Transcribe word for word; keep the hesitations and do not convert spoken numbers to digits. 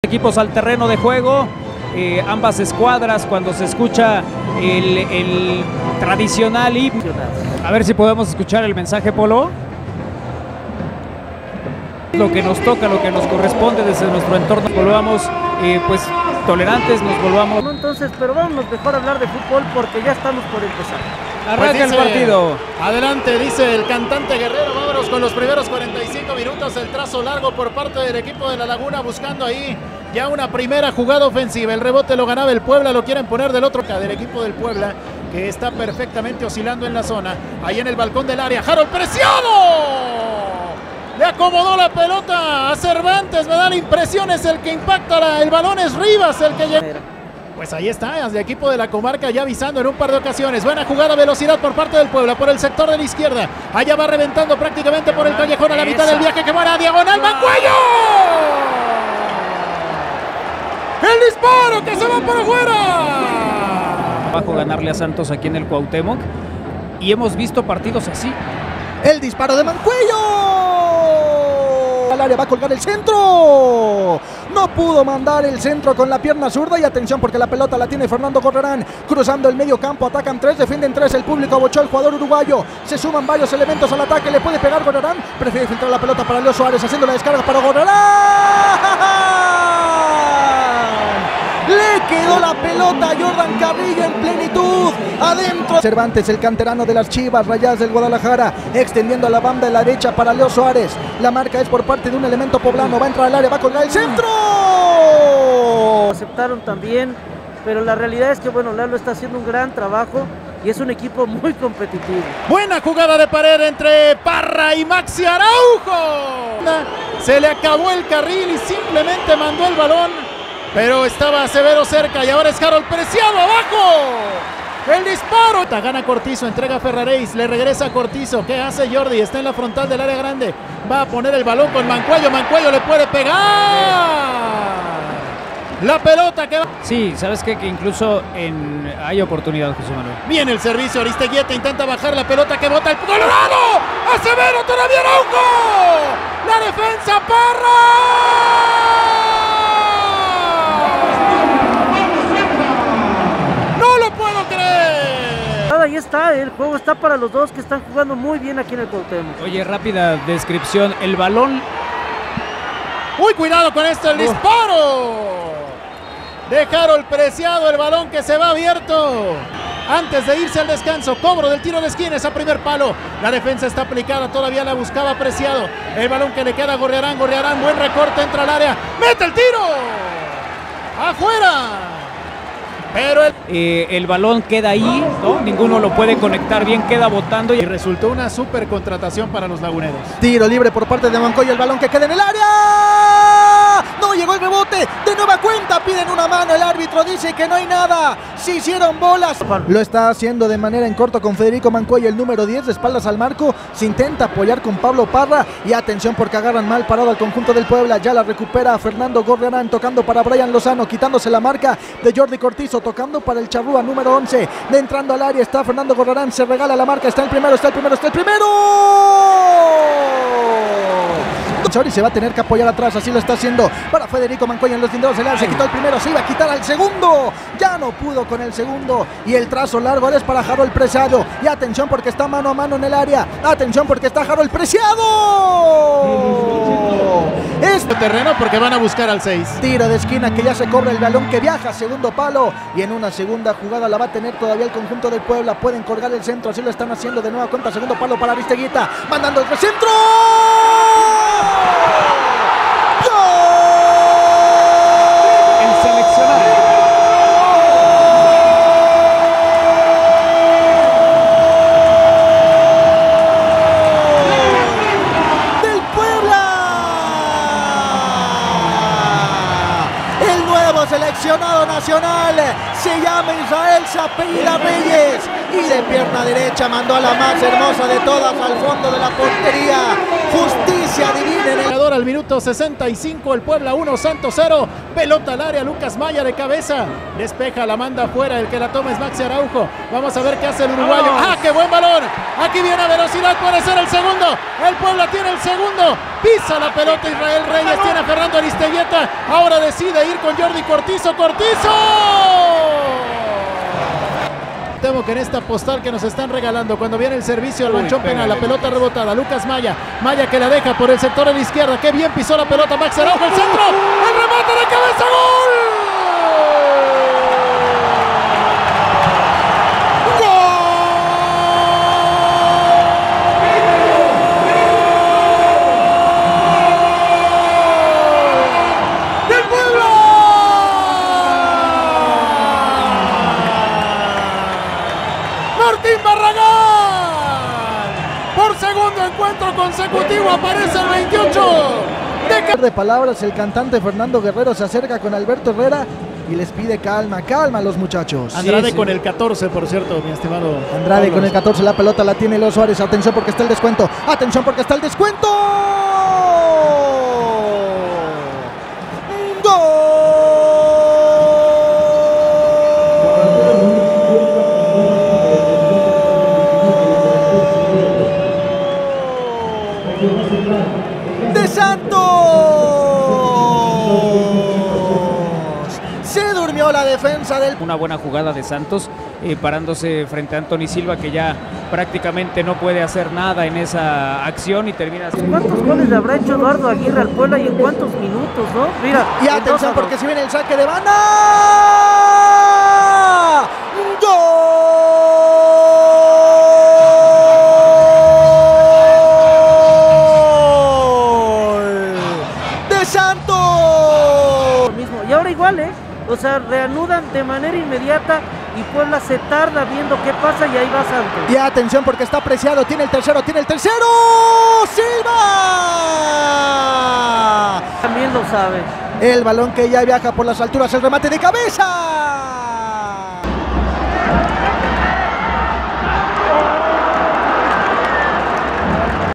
Equipos al terreno de juego, eh, ambas escuadras, cuando se escucha el, el tradicional himno. A ver si podemos escuchar el mensaje, Polo. Lo que nos toca, lo que nos corresponde desde nuestro entorno, nos volvamos eh, pues tolerantes, nos volvamos... No, entonces, pero vamos mejor a hablar de fútbol porque ya estamos por empezar. Arranca pues dice, el partido. Adelante, dice el cantante Guerrero. Vámonos con los primeros cuarenta y cinco minutos. El trazo largo por parte del equipo de La Laguna, buscando ahí ya una primera jugada ofensiva. El rebote lo ganaba el Puebla, lo quieren poner del otro lado del equipo del Puebla, que está perfectamente oscilando en la zona. Ahí en el balcón del área, Harold Preciado. Le acomodó la pelota a Cervantes, me da la impresión, es el que impacta la, el balón, es Rivas el que llega. Pues ahí está, el equipo de la comarca ya avisando en un par de ocasiones. Buena jugada, velocidad por parte del Puebla, por el sector de la izquierda. Allá va reventando prácticamente por el callejón a la mitad del viaje, que va a diagonal, Mancuello. El disparo que se va por afuera. Bajo ganarle a Santos aquí en el Cuauhtémoc. Y hemos visto partidos así. El disparo de Mancuello. Al área va a colgar el centro. No pudo mandar el centro con la pierna zurda. Y atención porque la pelota la tiene Fernando Gorrerán. Cruzando el medio campo, atacan tres, defienden tres. El público abochó al jugador uruguayo. Se suman varios elementos al ataque. Le puede pegar Gorrerán. Prefiere filtrar la pelota para Leo Suárez, haciendo la descarga para Gorrerán. Le quedó la pelota a Jordan Carrillo en plenitud. Adentro Cervantes, el canterano de las Chivas Rayadas del Guadalajara, extendiendo a la banda de la derecha para Leo Suárez. La marca es por parte de un elemento poblano. Va a entrar al área, va a colgar el centro. Aceptaron también, pero la realidad es que bueno, Lalo está haciendo un gran trabajo y es un equipo muy competitivo. Buena jugada de pared entre Parra y Maxi Araujo. Se le acabó el carril y simplemente mandó el balón. Pero estaba Severo cerca y ahora es Harold Preciado abajo. El disparo. Gana Cortizo, entrega a Ferraréis, le regresa a Cortizo. ¿Qué hace Jordi? Está en la frontal del área grande. Va a poner el balón con Mancuello. Mancuello le puede pegar. La pelota que va. Sí, ¿sabes qué? Que incluso en... hay oportunidad, José Manuel. Viene el servicio, Aristeguieta intenta bajar la pelota que bota el Colorado. ¡A Severo todavía Araujo! ¡La defensa Parra! Ahí está, el juego está para los dos que están jugando muy bien aquí en el Cuauhtémoc. Oye, rápida descripción, el balón... ¡Uy, cuidado con esto, el uh. disparo! De Harold Preciado, el balón que se va abierto. Antes de irse al descanso, cobro del tiro de esquina, esa primer palo. La defensa está aplicada, todavía la buscaba Preciado. El balón que le queda a Gorrerán, Gorrerán, buen recorte, entra al área. ¡Mete el tiro! ¡Afuera! Pero el... Eh, el balón queda ahí, ¿no? Ninguno lo puede conectar bien, queda botando. Y resultó una super contratación para los laguneros. Tiro libre por parte de Mancuello, el balón que queda en el área. No llegó el rebote, de nueva cuenta piden una mano, el árbitro dice que no hay nada. Se hicieron bolas. Lo está haciendo de manera en corto con Federico Mancuello, el número diez, de espaldas al marco. Se intenta apoyar con Pablo Parra. Y atención porque agarran mal parado al conjunto del Puebla. Ya la recupera Fernando Gorrerán, tocando para Brian Lozano, quitándose la marca de Jordi Cortizo, tocando para el Charrúa número once, de entrando al área está Fernando Gorrerán, se regala la marca, está el primero, está el primero, está el primero. Chori se va a tener que apoyar atrás, así lo está haciendo para Federico Mancuello en los linderos del área. Se quitó el primero, se iba a quitar al segundo, ya no pudo con el segundo. Y el trazo largo ahora es para Harold Preciado. Y atención porque está mano a mano en el área, atención porque está Harold Preciado. Este terreno porque van a buscar al seis. Tiro de esquina que ya se cobra, el balón que viaja, segundo palo. Y en una segunda jugada la va a tener todavía el conjunto del Puebla. Pueden colgar el centro, así lo están haciendo de nueva cuenta. Segundo palo para Aristeguieta, mandando el centro. El seleccionado. Del Puebla. El nuevo seleccionado nacional se llama Israel, se apellida Reyes. Y de pierna derecha mandó a la más hermosa de todas al fondo de la portería. Justicia divina en el... Al minuto sesenta y cinco, el Puebla uno, Santos cero. Pelota al área, Lucas Maya de cabeza. Despeja, la manda afuera. El que la toma es Maxi Araujo. Vamos a ver qué hace el uruguayo. ¡Ah, qué buen balón! Aquí viene a velocidad, puede ser el segundo. El Puebla Puebla tiene el segundo, pisa la pelota Israel Reyes, tiene a Fernando Aristeguieta, ahora decide ir con Jordi Cortizo, Cortizo. Temo que en esta postal que nos están regalando cuando viene el servicio al manchón penal, la pelota rebotada, Lucas Maya, Maya que la deja por el sector de la izquierda, que bien pisó la pelota, Max Araujo, el centro, el remate de cabeza, ¡gol! Martín Barragán, por segundo encuentro consecutivo aparece el veintiocho. De, de palabras, el cantante Fernando Guerrero se acerca con Alberto Herrera y les pide calma, calma a los muchachos. Andrade sí, sí. con el catorce, por cierto, mi estimado Andrade Pablo. Con el catorce, la pelota la tiene Leo Suárez. Atención porque está el descuento. Atención porque está el descuento. ¡De Santos! Se durmió la defensa del... Una buena jugada de Santos, eh, parándose frente a Anthony Silva, que ya prácticamente no puede hacer nada en esa acción y termina... ¿Cuántos goles le habrá hecho Eduardo Aguirre al Puebla y en cuántos minutos, no? Mira, Y atención porque si viene el saque de banda. ¡Gol! ¡De Santos! Y ahora igual, ¿eh? O sea, reanudan de manera inmediata y Puebla se tarda viendo qué pasa y ahí va Santos. Y atención porque está apreciado, tiene el tercero, tiene el tercero. ¡Silva! También lo sabe. El balón que ya viaja por las alturas, el remate de cabeza.